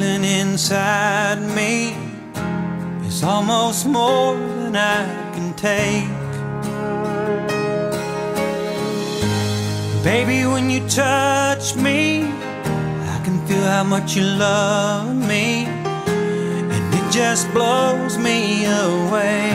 Something inside me is almost more than I can take. Baby, when you touch me, I can feel how much you love me, and it just blows me away.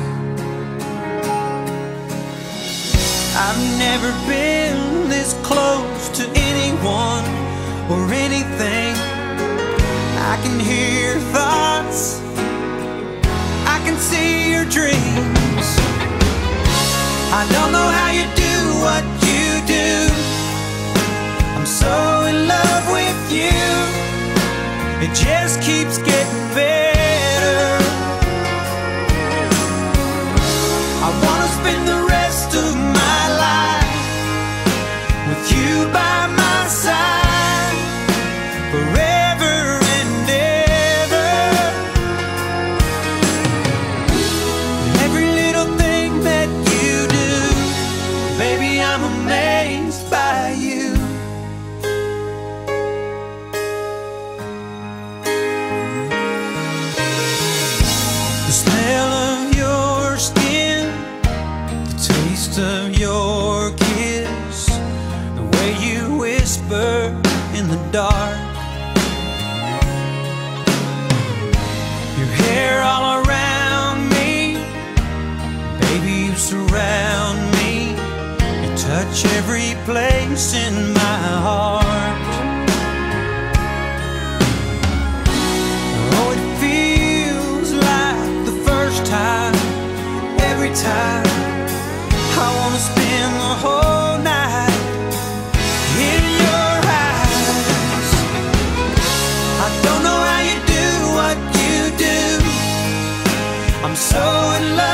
I've never been this close to anyone or anything. I can hear your thoughts, I can see your dreams. I don't know how you do what you do. I'm so in love with you. It just keeps getting better. I wanna spend the rest of my life with you by my side forever and ever. Every little thing that you do, baby, I'm amazed by you. The smell of your skin, the taste of your kiss, the way you whisper in the dark, your hair all around me, baby, you surround me. You touch every place in my heart. Oh, it feels like the first time, every time. I wanna spend the whole night in your eyes. I don't know how you do what you do. I'm so in love